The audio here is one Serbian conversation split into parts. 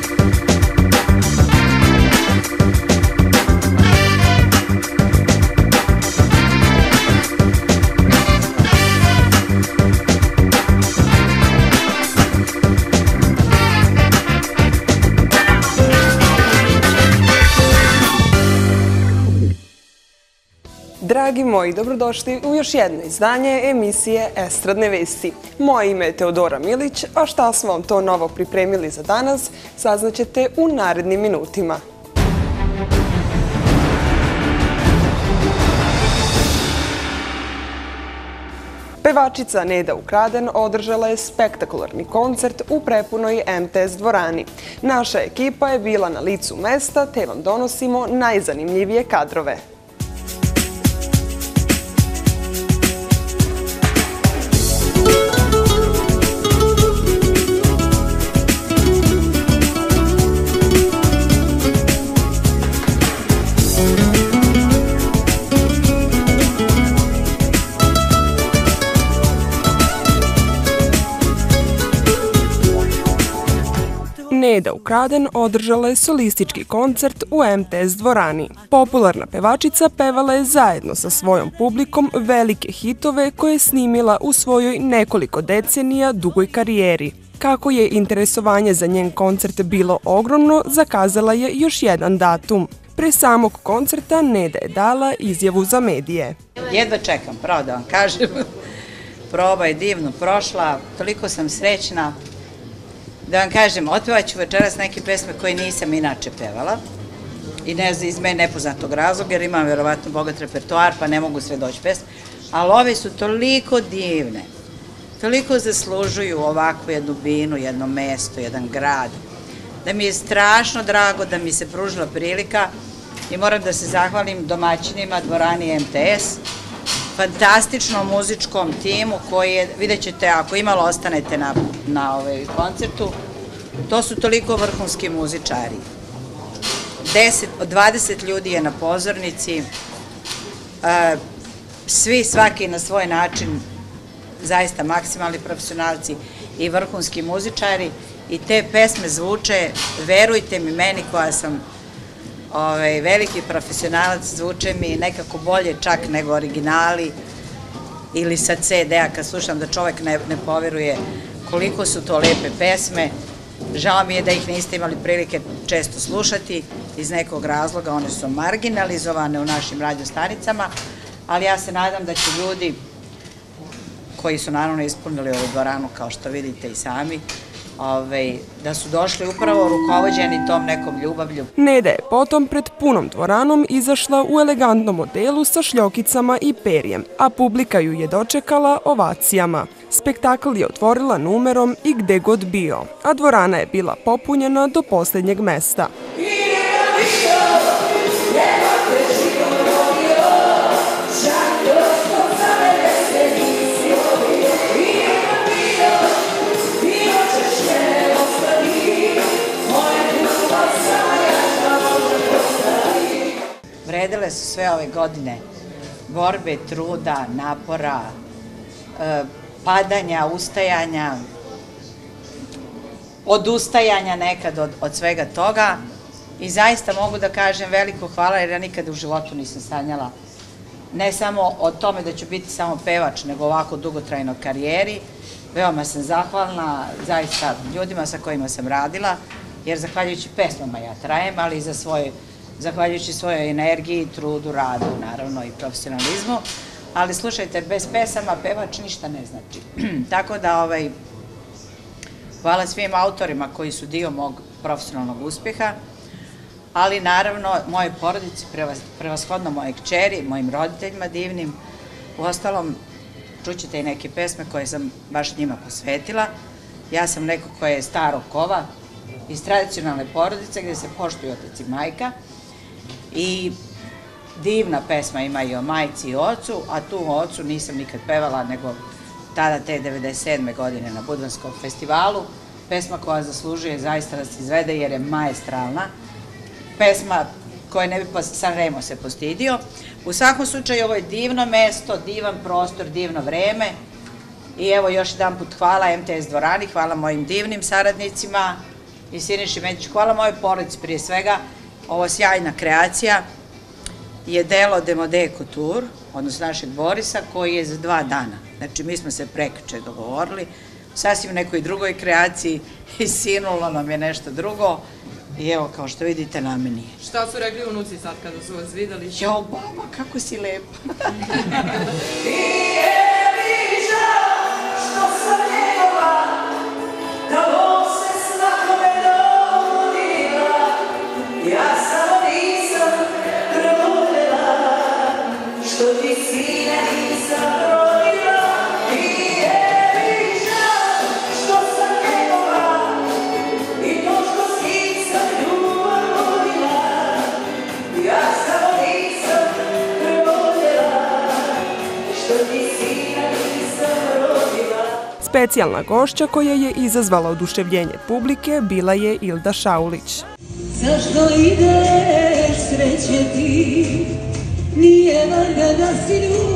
Dragi moji, dobrodošli u još jedno izdanje emisije Estradne vesti. Moje ime je Teodora Milić, a šta smo vam to novo pripremili za danas, saznaćete u narednim minutima. Pevačica Neda Ukraden održala je spektakularni koncert u prepunoj MTS dvorani. Naša ekipa je bila na licu mesta, te vam donosimo najzanimljivije kadrove. Neda Ukraden održala je solistički koncert u MTS dvorani. Popularna pevačica pevala je zajedno sa svojom publikom velike hitove koje je snimila u svojoj nekoliko decenija dugoj karijeri. Kako je interesovanje za njen koncert bilo ogromno, zakazala je još jedan datum. Pre samog koncerta Neda je dala izjavu za medije. Jedva čekam, pravo da vam kažem. Proba je divno prošla, toliko sam srećna. Da vam kažem, otpevaću večeras neke pesme koje nisam inače pevala i iz mene nepoznatog razloga, jer imam verovatno bogat repertoar, pa ne mogu sve doći pesme, ali ove su toliko divne, toliko zaslužuju ovakvu jednu binu, jedno mesto, jedan grad, da mi je strašno drago da mi se pružila prilika i moram da se zahvalim domaćinima dvorani MTS, fantastičnom muzičkom timu koji je, vidjet ćete, ako imalo ostanete na koncertu, to su toliko vrhunski muzičari. 20 ljudi je na pozornici, svi, svaki na svoj način, zaista maksimalni profesionalci i vrhunski muzičari i te pesme zvuče, verujte mi, meni koja sam veliki profesionalac, zvuče mi nekako bolje čak nego originali ili sa CD-a kad slušam da čovek ne poveruje koliko su to lepe pesme. Žao mi je da ih niste imali prilike često slušati iz nekog razloga, one su marginalizovane u našim radiostanicama, ali ja se nadam da će ljudi koji su naravno ispunili ovu dvoranu kao što vidite i sami, da su došli upravo rukovođeni tom nekom ljubavlju. Neda je potom pred punom dvoranom izašla u elegantnom odelu sa šljokicama i perjem, a publika ju je dočekala ovacijama. Spektakl je otvorila numerom I gde god bio, a dvorana je bila popunjena do poslednjeg mesta. Vredele su sve ove godine borbe, truda, napora, padanja, ustajanja, odustajanja nekad od svega toga i zaista mogu da kažem veliko hvala jer ja nikada u životu nisam sanjala ne samo o tome da ću biti samo pevač, nego ovako dugotrajnoj karijeri. Veoma sam zahvalna zaista ljudima sa kojima sam radila, jer zahvaljujući pesmama ja trajem, ali i zahvaljujući svojoj energiji, trudu, radu, naravno i profesionalizmu. Ali slušajte, bez pesama pevač ništa ne znači. Tako da, hvala svim autorima koji su dio mog profesionalnog uspjeha, ali naravno moje porodici, prevashodno moje kćeri, mojim roditeljima divnim. Uostalom, čućete i neke pesme koje sam baš njima posvetila. Ja sam neko koje je starog kova, iz tradicionalne porodice gdje se poštuju otac i majka i divna pesma ima i o majci i ocu, a tu o ocu nisam nikad pevala nego tada te 97. godine na Budvanskom festivalu. Pesma koja zaslužuje zaista da se izvede jer je maestralna. Pesma koje ne bi Sanremo se postidio. U svakom slučaju ovo je divno mesto, divan prostor, divno vreme. I evo još jedan put hvala MTS dvorani, hvala mojim divnim saradnicima, i Siniši Medjiću. Hvala mojoj porodici prije svega. Ovo sjajna kreacija je delo Demode Couture, odnosno našeg Borisa, koji je za 2 dana. Znači, mi smo se prekjuče dogovorili, sasvim nekoj drugoj kreaciji i sinulo nam je nešto drugo. I evo, kao što vidite, na meni je. Šta su rekli unuci sad kada su vas videli? Jao, baba, kako si lepa. Specijalna gošća koja je izazvala oduševljenje publike bila je Ilda Šaulić. Zašto ideš sreće ti, nije valjda da si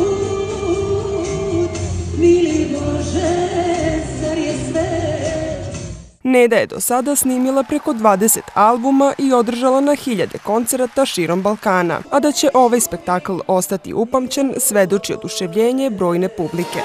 ljud, mili Bože, zar je sve? Neda je do sada snimila preko 20 albuma i održala na hiljade koncerata širom Balkana, a da će ovaj spektakl ostati upamćen svedoči oduševljenje brojne publike.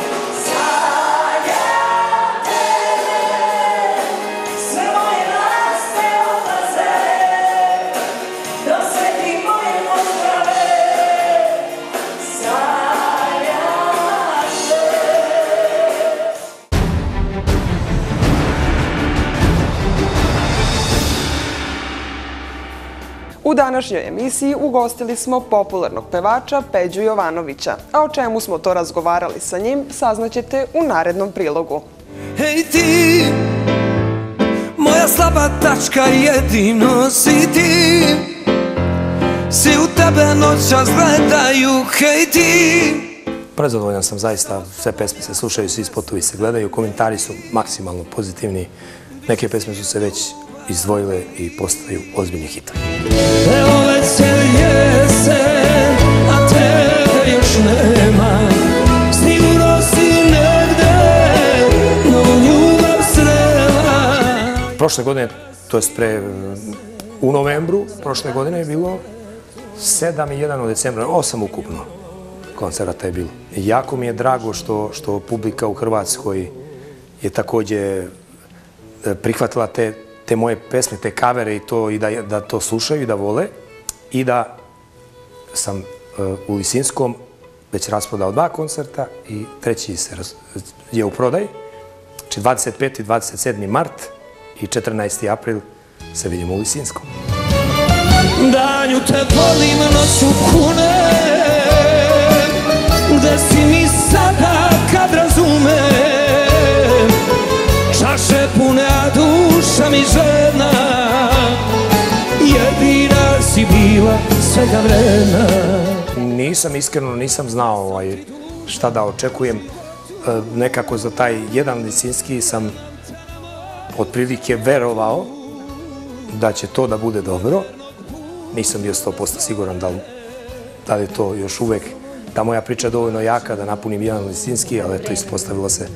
U današnjoj emisiji ugostili smo popularnog pevača Peđu Jovanovića, a o čemu smo to razgovarali sa njim saznaćete u narednom prilogu. Hej ti, moja slaba tačka jedino si ti, svi u tebe noćas gledaju, hej ti. Prezadovoljan sam zaista, sve pesme se slušaju, svi spotovi se gledaju, komentari su maksimalno pozitivni, neke pesme su se već izdvojile i postaju ozbiljni hitovi. Evo već je jesen, a tebe još nema, sigurno si negde novu ljubav srela. Prošle godine, to jest u novembru prošle godine je bilo 7 i 1 u decembru, 8 ukupno koncerata je bilo. Jako mi je drago što publika u Hrvatskoj je također prihvatila te moje pesme, te kavere i da to slušaju i da vole i da sam u Lisinskom već rasprodao 2 koncerta i treći je u prodaj. Znači 25. i 27. mart i 14. april se vidimo u Lisinskom. Danju te volim, noću kunem, gde si mi sada kad razumem, čaše pune, a duša mi žena, jedina si bila svega vremena. Iskreno nisam znao šta da očekujem. Nekako za taj jedan Lisinski sam otprilike verovao da će to da bude dobro. Nisam bio 100% siguran da je to još uvek ta moja priča dovoljno jaka da napunim jedan Lisinski, ali eto ispostavilo se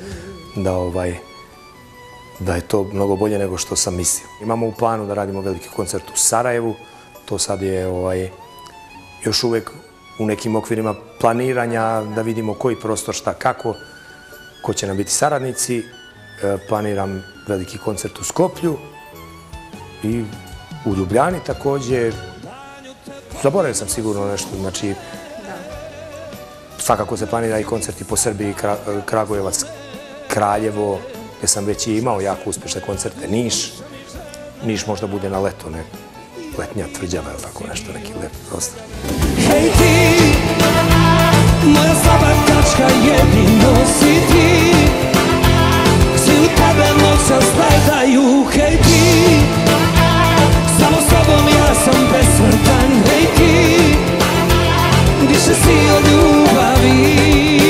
da je to mnogo bolje nego što sam mislio. Imamo u planu da radimo veliki koncert u Sarajevu, to sad je još uvek u nekim okvirima planiranja da vidimo koji prostor, šta, kako, ko će nam biti saradnici. Planiram veliki koncert u Skoplju i u Ljubljani također. Zaboravio sam sigurno nešto, znači svakako se planira i koncerti po Srbiji, Kragujevac, Kraljevo, gdje sam već i imao jako uspješne koncerte, Niš možda bude na leto, letnja Tvrđava ili tako nešto, neki lep prostor. Hej ti, moja slaba tačka jedino si ti, svi u tebe noćas gledaju, hej ti, samo sobom ja sam besmrtan, hej ti, više si od ljubavi.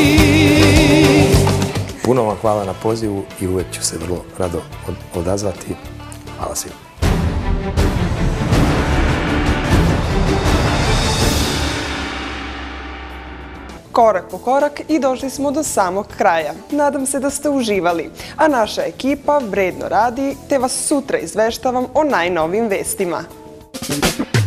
Puno vam hvala na pozivu i uvek ću se vrlo rado odazvati. Hvala svima. korak po korak i došli smo do samog kraja. Nadam se da ste uživali, a naša ekipa vredno radi te vas sutra izveštavam o najnovijim vestima.